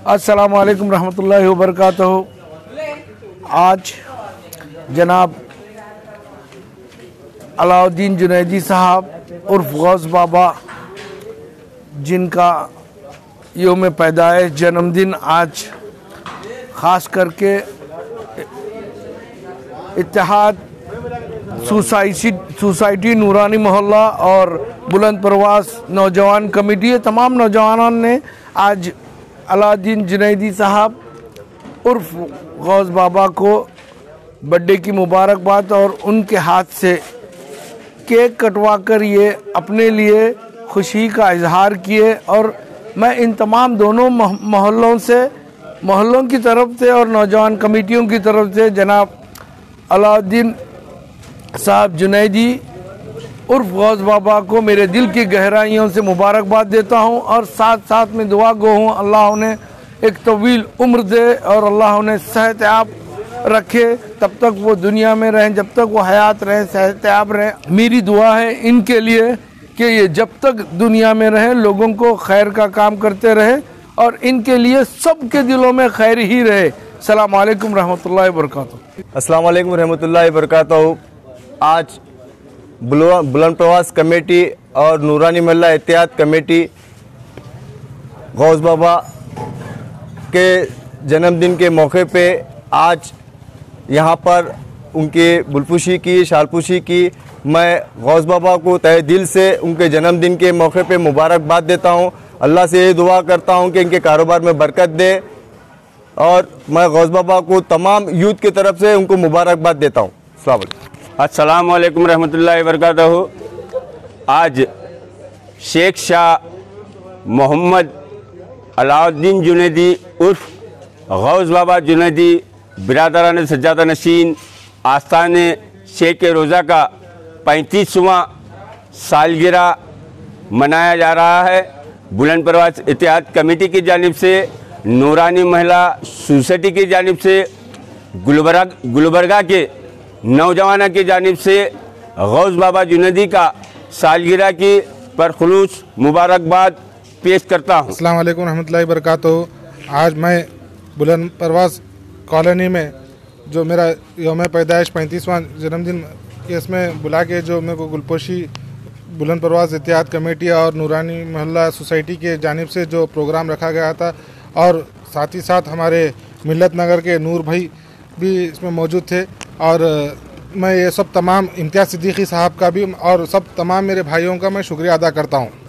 अस्सलामु अलैकुम रहमतुल्लाहि व बरकातहू। आज जनाब अलाउद्दीन जुनैदी साहब उर्फ गौस बाबा, जिनका योम पैदाइश जन्मदिन आज ख़ास करके इत्तेहाद सोसाइटी नूरानी मोहल्ला और बुलंद परवास नौजवान कमेटी, तमाम नौजवानों ने आज अलाउद्दीन जुनैदी साहब उर्फ गौस बाबा को बर्थडे की मुबारकबाद और उनके हाथ से केक कटवा कर ये अपने लिए खुशी का इजहार किए। और मैं इन तमाम दोनों मोहल्लों की तरफ से और नौजवान कमेटियों की तरफ से जनाब अलाउद्दीन साहब जुनैदी उर्फ गौस बाबा को मेरे दिल की गहराइयों से मुबारकबाद देता हूं और साथ साथ में दुआ गो हूँ अल्लाह उन्हें एक तवील उम्र दे और अल्लाह उन्हें सेहतयाब रखे। तब तक वो दुनिया में रहें, जब तक वो हयात रहें, सेहतयाब रहें। मेरी दुआ है इनके लिए कि ये जब तक दुनिया में रहें लोगों को खैर का काम करते रहे और इनके लिए सबके दिलों में खैर ही रहे। अस्सलामु अलैकुम रहमतुल्लाहि व बरकातहू। अस्सलामु अलैकुम रहमतुल्लाहि व बरकातहू। आज बुलंद प्रवास कमेटी और नूरानी मोहल्ला इत्तेहाद कमेटी गौस बाबा के जन्मदिन के मौके पे आज यहाँ पर उनके बुलपुशी की शालपुशी की मैं गौस बाबा को तहे दिल से उनके जन्मदिन के मौके पे मुबारकबाद देता हूँ। अल्लाह से ये दुआ करता हूँ कि इनके कारोबार में बरकत दे और मैं गौस बाबा को तमाम यूथ की तरफ से उनको मुबारकबाद देता हूँ। अस्सलामु अलैकुम रहमतुल्लाहि व बरकातहू। आज शेख शाह मोहम्मद अलाउद्दीन जुनैदी उर्फ गौस बाबा जुनैदी बिरादरान सज्जादा नशीन आस्थाने शेख रोज़ा का 35वां सालगिरह मनाया जा रहा है। बुलंद परवास इत्तेहाद कमेटी की जानिब से, नूरानी महिला सोसाइटी की जानिब से, गुलबर्गा के नौजवाना की जानिब से गौस बाबा जुनैदी का सालगिरह की परखुलूस मुबारकबाद पेश करता हूँ। अस्सलाम वालेकुम रहमतुल्लाहि व बरकातहू। आज मैं बुलंद परवास कॉलोनी में जो मेरा योम पैदाइश 35वां जन्मदिन के इसमें बुला के जो मेरे को गुलपोशी बुलंद परवास इत्तेहाद कमेटी और नूरानी मोहल्ला सोसाइटी के जानिब से जो प्रोग्राम रखा गया था और साथ ही साथ हमारे मिल्लत नगर के नूर भाई भी इसमें मौजूद थे और मैं ये सब तमाम इम्तियाज़ सिद्दीकी साहब का भी और सब तमाम मेरे भाइयों का मैं शुक्रिया अदा करता हूँ।